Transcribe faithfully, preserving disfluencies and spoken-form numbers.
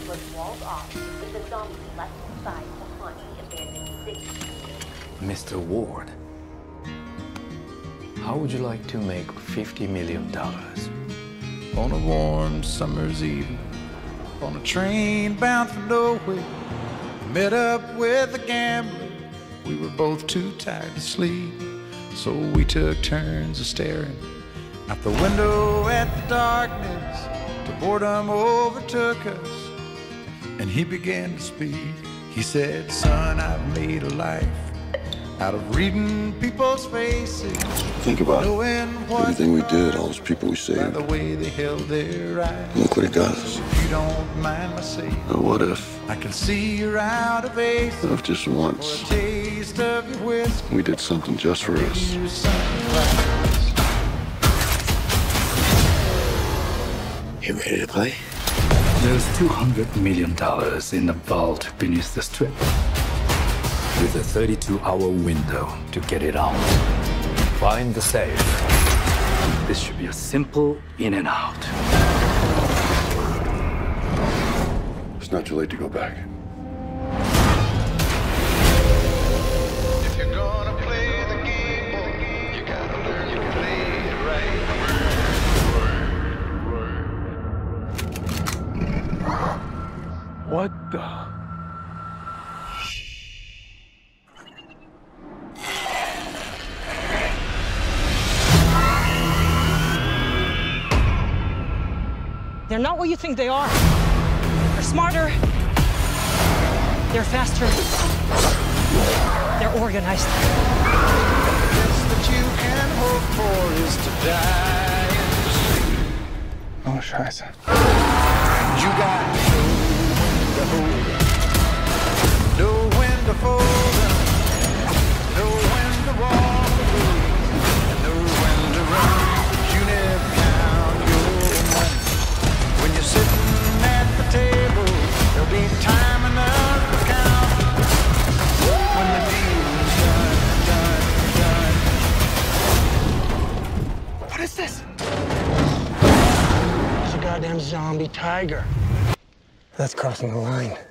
was walled off, with the zombies left inside to haunt the abandoned city. Mister Ward, how would you like to make fifty million dollars? On a warm summer's evening, on a train bound for nowhere, met up with a gambler. We were both too tired to sleep, so we took turns of staring out the window at the darkness till boredom overtook us, and he began to speak. He said, "Son, I've made a life out of reading people's faces. Think about everything we did, all those people we saved. By the way they held their eyes. Look what it got us. If you don't mind my saying, Now what if, I can see you're out of ace. what if just once For a taste of your whiskey, we did something just for us? you sunglasses." You ready to play? There's two hundred million dollars in the vault beneath the strip, with a thirty-two hour window to get it out. Find the safe. This should be a simple in and out. It's not too late to go back. If you're gonna play the game, boy, you gotta learn to play it right. What the? They're not what you think they are. They're smarter. They're faster. They're organized. The best that you can hope for is to die in the street. Oh, scheiße. You got to know when to hold up, know when to fold up, know when to walk away, and know when to run. You never count your money. When you're sitting at the table, there'll be time enough to count. When the deal's done, done, done. What is this? It's a goddamn zombie tiger. That's crossing the line.